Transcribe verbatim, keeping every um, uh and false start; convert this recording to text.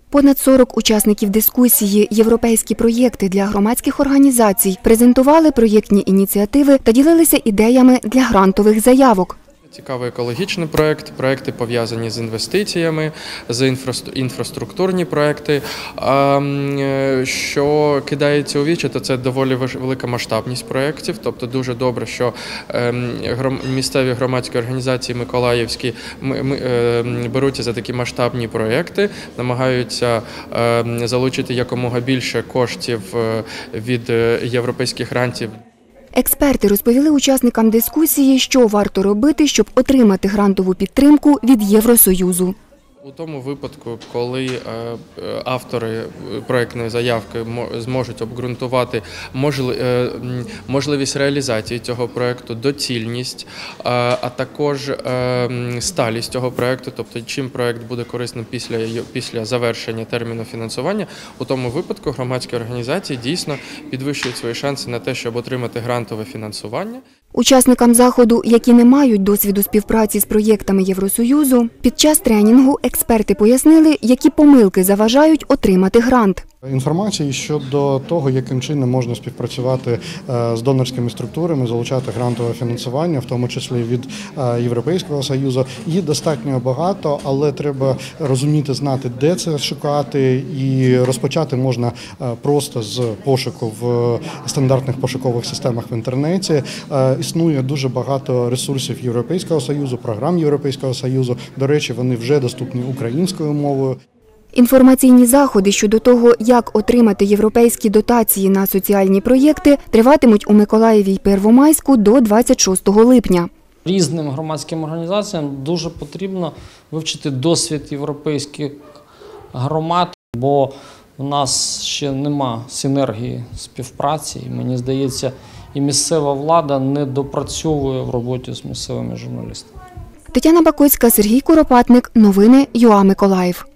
Понад сорок учасників дискусії «Європейські проєкти для громадських організацій» презентували проєктні ініціативи та ділилися ідеями для грантових заявок. Цікавий екологічний проєкт, проєкти пов'язані з інвестиціями, з інфраструктурні проєкти. Що кидається у вічі, то це доволі велика масштабність проєктів, тобто дуже добре, що місцеві громадські організації миколаївські беруться за такі масштабні проєкти, намагаються залучити якомога більше коштів від європейських грантів. Експерти розповіли учасникам дискусії, що варто робити, щоб отримати грантову підтримку від Євросоюзу. У тому випадку, коли автори проєктної заявки зможуть обґрунтувати можливість реалізації цього проєкту, доцільність, а також сталість цього проєкту, тобто чим проєкт буде корисним після, після завершення терміну фінансування, у тому випадку громадські організації дійсно підвищують свої шанси на те, щоб отримати грантове фінансування. Учасникам заходу, які не мають досвіду співпраці з проєктами Євросоюзу, під час тренінгу експерти пояснили, які помилки заважають отримати грант. Інформації щодо того, яким чином можна співпрацювати з донорськими структурами, залучати грантове фінансування, в тому числі від Європейського Союзу, її достатньо багато, але треба розуміти, знати, де це шукати, і розпочати можна просто з пошуку в стандартних пошукових системах в інтернеті. Існує дуже багато ресурсів Європейського Союзу, програм Європейського Союзу. До речі, вони вже доступні українською мовою. Інформаційні заходи щодо того, як отримати європейські дотації на соціальні проєкти, триватимуть у Миколаєві й Первомайську до двадцять шостого липня. Різним громадським організаціям дуже потрібно вивчити досвід європейських громад, бо у нас ще нема синергії співпраці. І, мені здається, і місцева влада не допрацьовує в роботі з місцевими журналістами. Тетяна Бакоцька, Сергій Куропатник. Новини ЮА Миколаїв.